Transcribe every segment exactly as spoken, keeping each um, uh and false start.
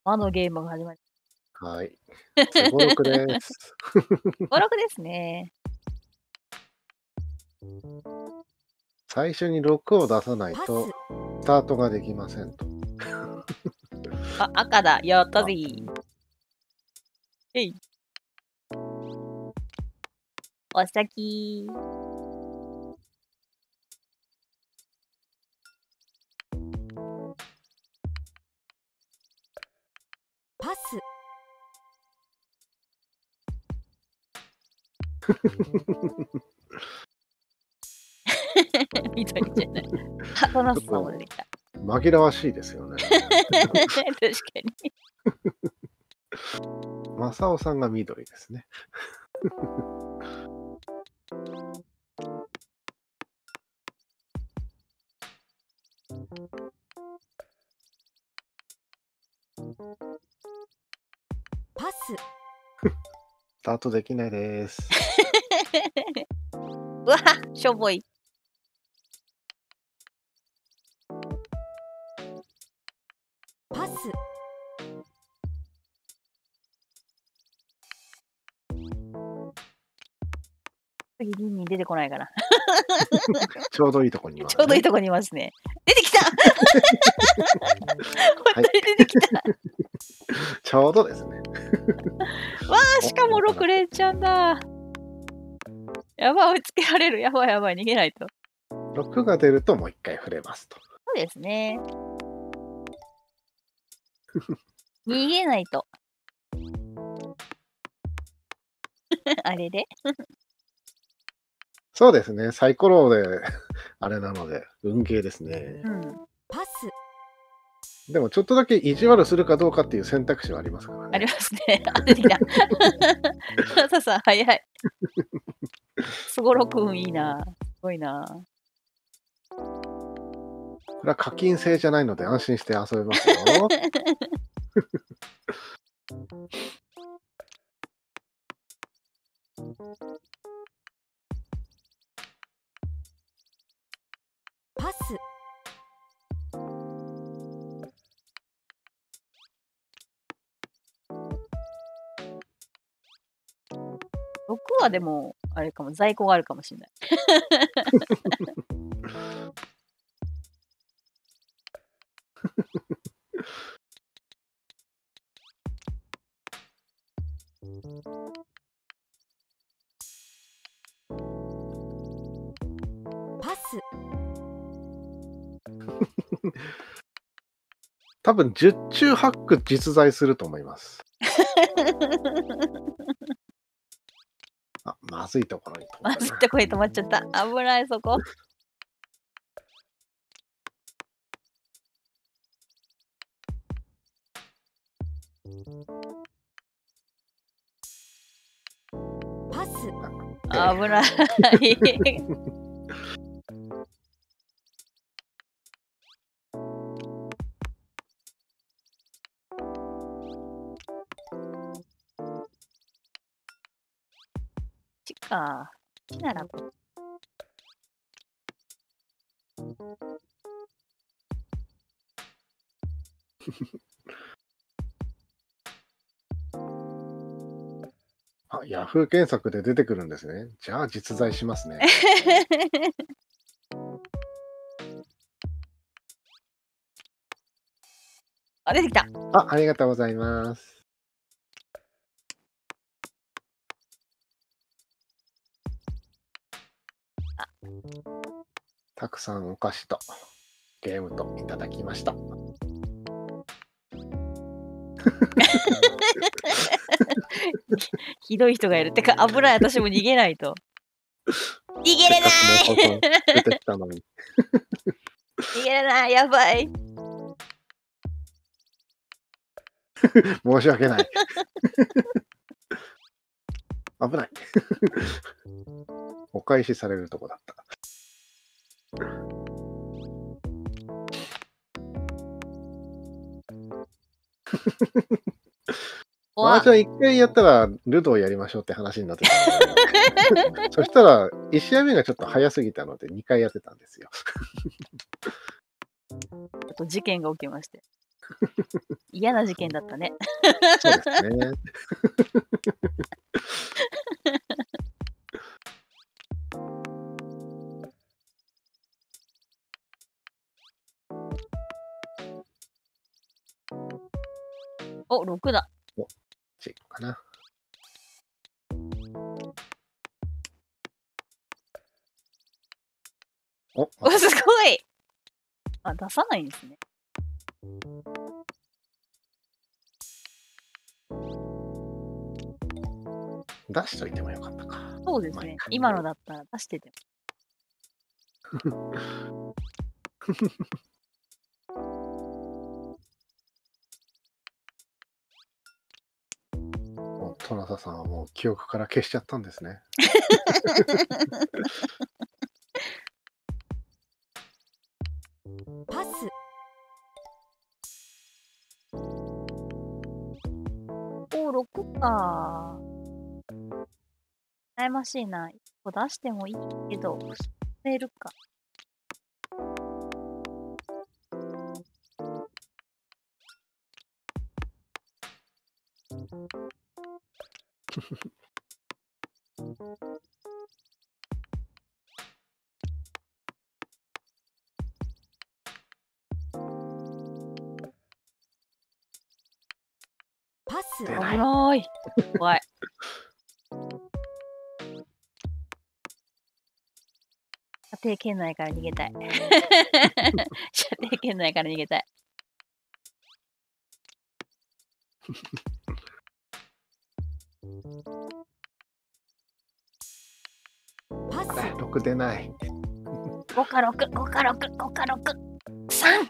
あのゲームが始まりはい。すごろくです。 すごろくですね。 最初にろくを出さないパと、 ス。 スタートができませんと。 あ、赤だ。やったあ、 ぜ。えい。お先。 パス。 緑じゃない。あ、トナスさんも出てきた。 紛らわしいですよね。 確かに。 マサオさんが緑ですね。 パス。 スタートできないです。 うわ、しょぼい。 パス。 次、リンに出てこないかな。 ちょうどいいとこにいます、ね。 ちょうどいいとこにいますね。出てきたは本い。 当に出てきた。 ちょうどですね。 わあ、しかもろく連チャンだ。やばい、追いつけられる。やばいやばい、逃げないと。 ろくが出るともう一回触れますと。 そうですね。逃げないと。あれでそうですね。サイコロであれなので、運ゲーですね。 うん。 パス。 でもちょっとだけ意地悪するかどうかっていう選択肢はありますからありね。 ますね。あ、出てきた。マサさん、早い。すごろく運いいな。すごいな。 これは課金制じゃないので安心して遊べますよ。 パス。 ろくはでも、あれかも、在庫があるかもしれない。 パス。 多分じゅっ中はち句実在すると思います。あ、まずいところに止ままったな。 ずいとこに止まっちゃった。危ない、そこ。 パス。 危ない。ちか。ちならこ。 あ、ヤフー検索で出てくるんですね。じゃあ実在しますね。 あ、出てきた。 あ、ありがとうございます。たくさんお菓子とゲームといただきました。 ひどい人がいる。てか、危ない。私も逃げないと。逃げれないせっかくの放送出てきたのに。 逃げれない。やばい。 申し訳ない。危ない。お返しされるとこだった。マージャン一回やったらルドをやりましょうって話になってたのでそしたらいち試合目がちょっと早すぎたのでにかいやってたんですよ。 ちょっと事件が起きまして。 嫌な事件だったね。 そうですね。 お、ろくだ。 お、チェックかな。お、 お、すごい。あ、出さないんですね。 出しといてもよかったか。 そうですね。今のだったら出してても。 もうトナサさんはもう記憶から消しちゃったんですね。 パス。 お、ろくか。悩ましいな。いっこ出してもいいけど、捨てるか。 パス。 危出ない。 ない。怖い。射程圏内から逃げたい。射程圏内から逃げたい。 パス。 あれ、ろく出ない。 ごかろく、ごかろく、ごかろく、さん!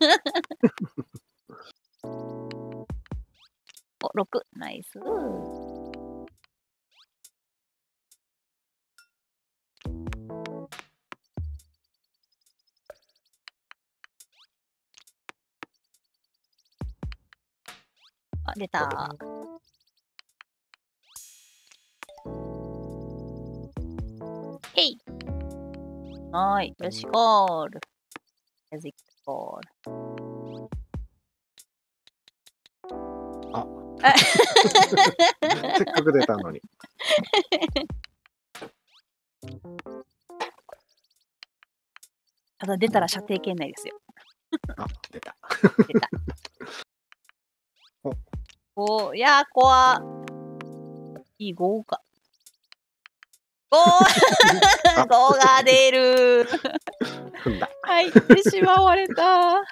お、ろく、ナイス。あ、出た。へい。はーい。よし、ゴール。エジックゴール。 あせっかく出たのに。 ただ出たら射程圏内ですよ。 あ、出た。 出た。おお、いやー、怖いいごか。ご ごが出る。 踏んだ。 入ってしまわれた。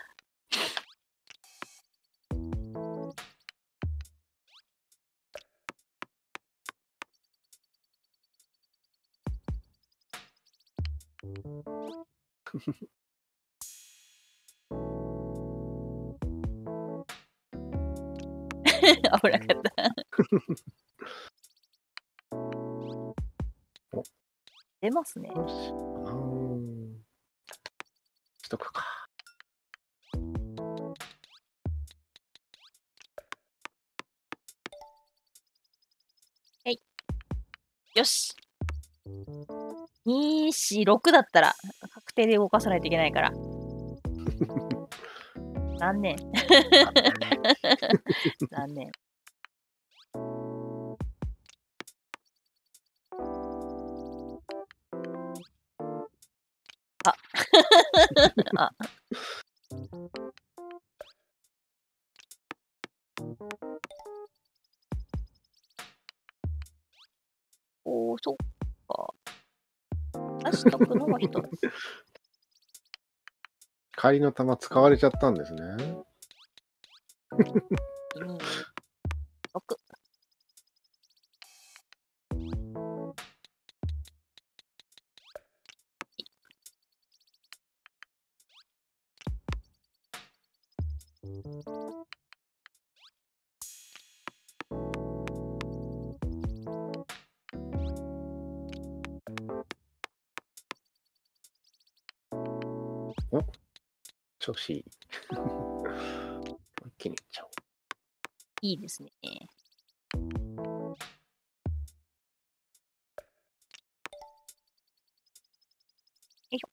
危なかったお出ますね。 よし。あーしとくか。 よし。に、よん、ろくだったら確定で動かさないといけないから。残念。残念。あ。あ。おお、そっか。出しとくのも一つ。 帰りの玉使われちゃったんですね。 に、ろく。 お、調子いい。一気にいっちゃおう。 いいですね。よいしょ。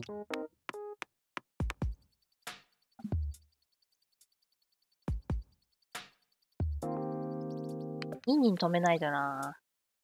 ににん止めないとな。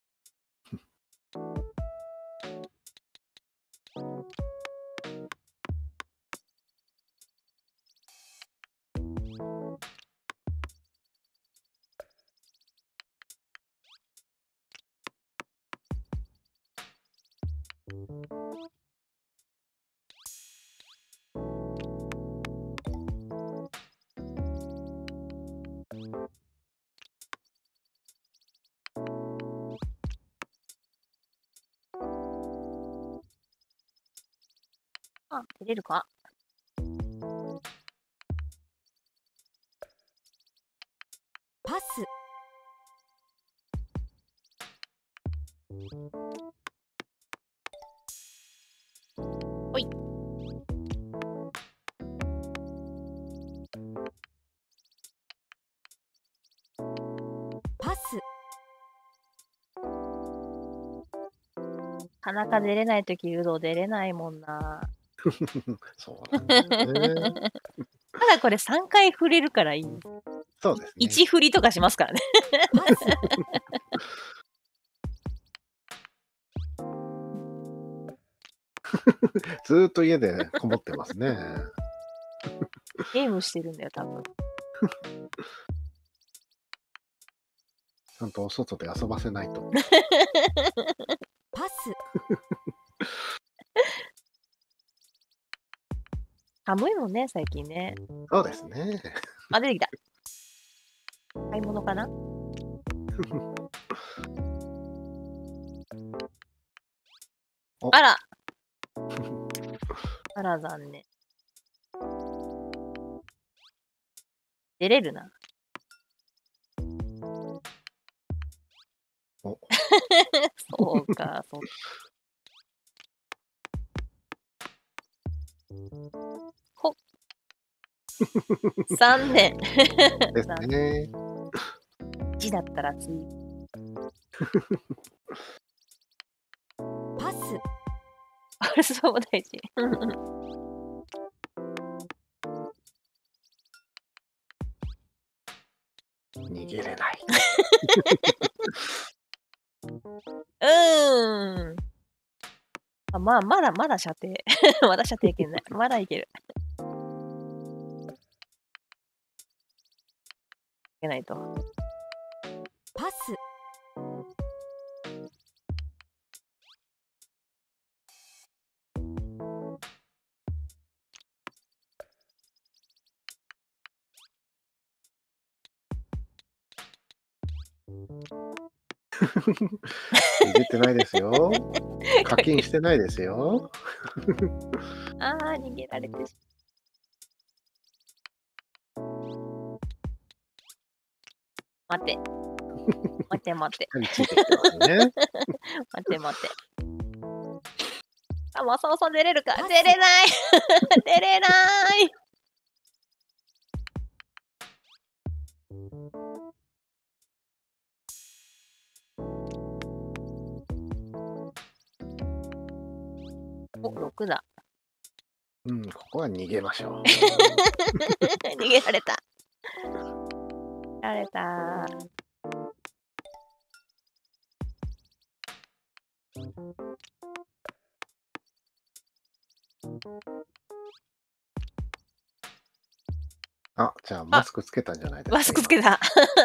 あ、出れるか。 パス。 ほい。 パス。 なかなか出れないとき、ルドー出れないもんな。 そうなんですね。 ただこれさんかい振れるからいい。 そうですね。 いち振りとかしますからね。 パス。 ずーっと家でこもってますね。 ゲームしてるんだよ、多分。 ちゃんとお外で遊ばせないと。 パス。 寒いもんね、最近ね。 そうですね。 あ、出てきた。買い物かな。あら。あら、残念。出れるな。 おそうか、そう。ほっ。残念。 ですね。 いちだったら次。 パス。 あれ、そう大事。 逃げれない。 うーん。あ、まあ、まだまだ射程。まだ射程いけない。まだいける。いけないと。 パス。 逃げてないですよ。課金してないですよ。 ああ、逃げられてし待って。待って待って。 ついてきてますね。 待って待って。あ、マサオさん出れるか。出れない出れないお、ろくだ。 うん、ここは逃げましょう。 逃げられた。逃げられた。 あ、じゃあマスクつけたんじゃないですか。 マスクつけた。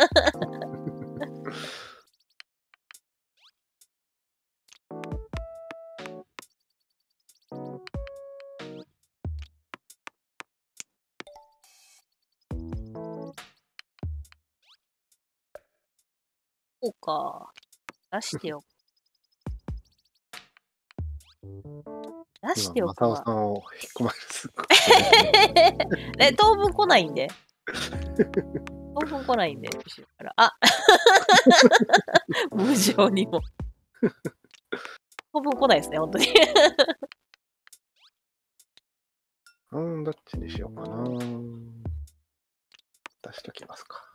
そうか。出してよ。出して今、 おくわマサオさ。んを引っ込まれすっえ、当分来ないんで。当分来ないんで、後ろから。あ無情にも。当分来ないですね、本当に。 うん、どっちにしようかな。出しときますか。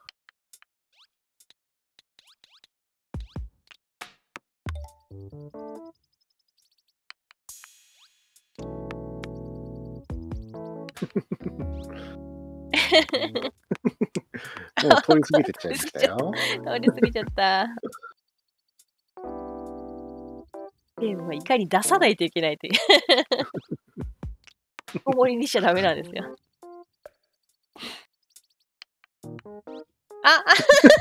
もう通り過ぎてっちゃいましたよ。 通り過ぎちゃった。ゲームはいかに出さないといけないという。小盛りにしちゃダメなんですよ。あ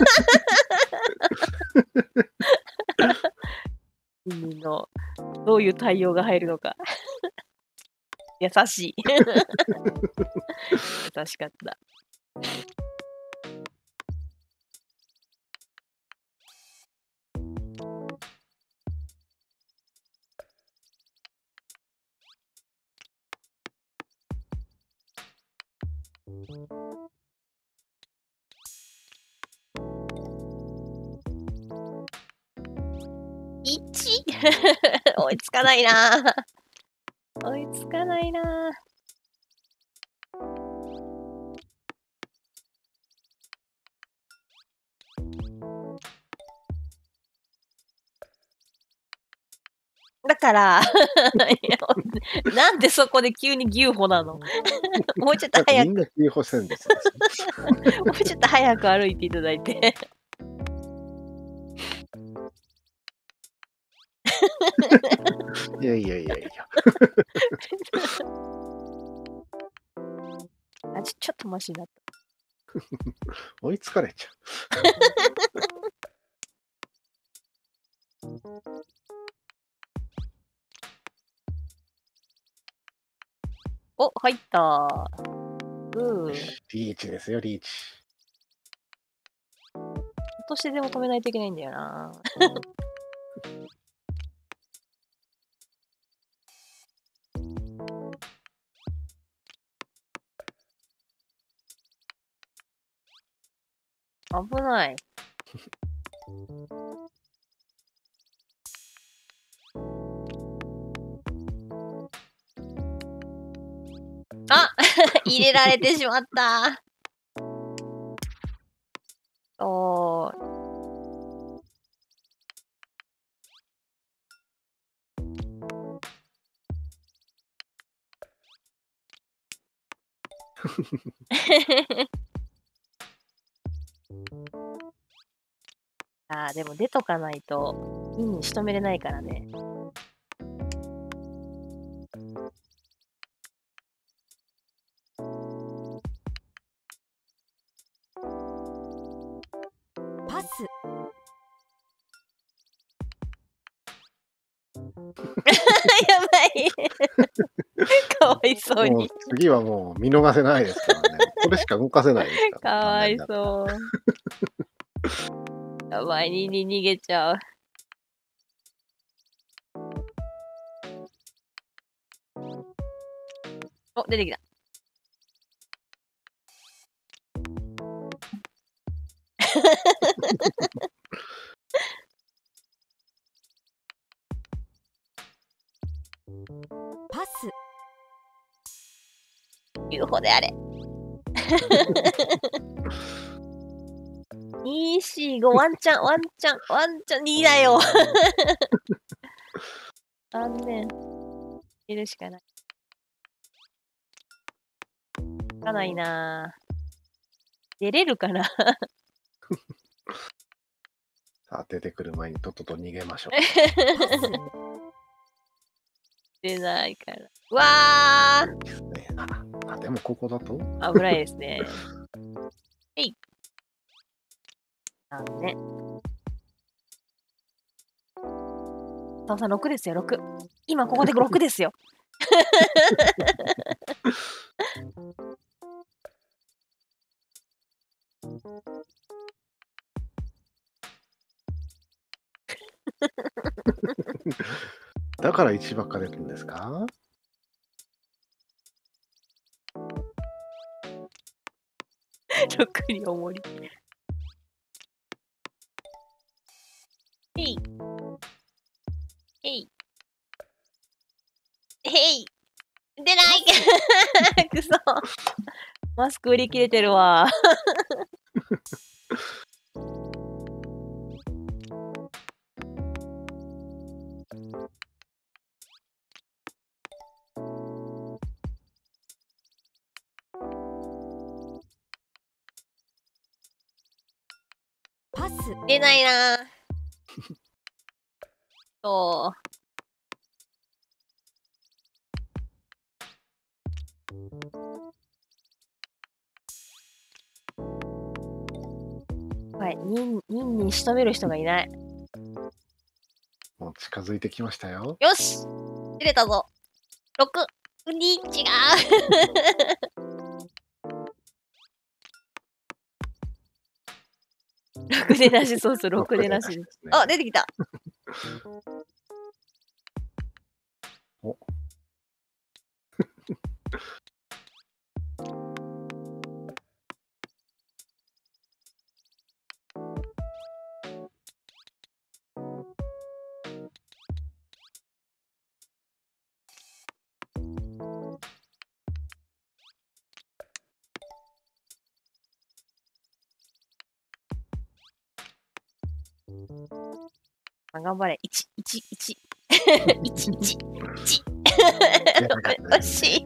君のどういう対応が入るのか。優しい。優しかった。いち 追いつかないな。追いつかないな。だからなんでそこで急に牛歩なのもうちょっと早く。 みんな牛歩線です。 もうちょっと早く歩いていただいて。 いやいやいやいや。 あちょ、ちょっとマシになった。 追いつかれちゃう。 お、入った。うん。 リーチですよ、リーチ。 落としてでも止めないといけないんだよな。危ない。あ入れられてしまった。おー。あーでも出とかないとインに仕留めれないからね。 パス。 やばい。かわいそうに。 次はもう見逃せないですからね。これしか動かせないですから。 かわいそう。やばい、にに逃げちゃう。お、出てきた。 パス。 ユーフォー であれ。に、よん、ご、ワンチャン、ワンチャン、ワンチャン、にだよ。残念。いるしかない。つかないなぁ。出れるかなさあ、出てくる前にとっとと逃げましょう。 出ないから。うわーですね。あ、あでもここだと危ないですね。えい。残念。さんさんろくですよ、ろく。今ここでろくですよ。 だからいちばっか出るんですかろくに重り。へい。へい。へい。出ないくそ。マスク売り切れてるわ。 パス。 出ないな。そう。はい、任任に仕留める人がいない。 もう近づいてきましたよ。 よし出れたぞ。ろく。に違う。ろくでなし、そうそう、ろくでなしです。 ですね。 あ、出てきた。 おあ、頑張れ。いち、いち、いち。いち、いち。 出なかったですね惜しい。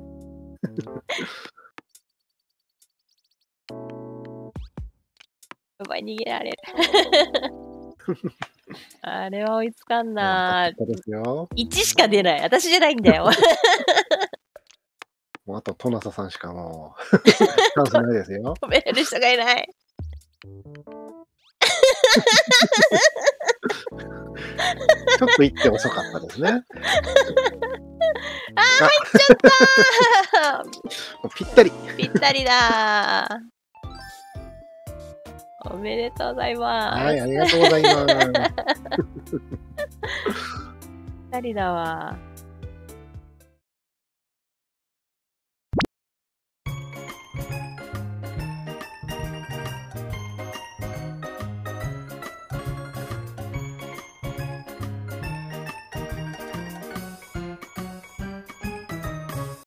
やばい、逃げられる。あれは追いつかんな。 そうですよ。 いちしか出ない。私じゃないんだよ。 もうあと、トナサさんしかもう、チャンスないですよ。 止めれる人がいない。 ちょっと行って遅かったですね。 あー、入っちゃったー。 ぴったり。 ぴったりだー。おめでとうございます。 はい、ありがとうございます。 ぴったりだわ。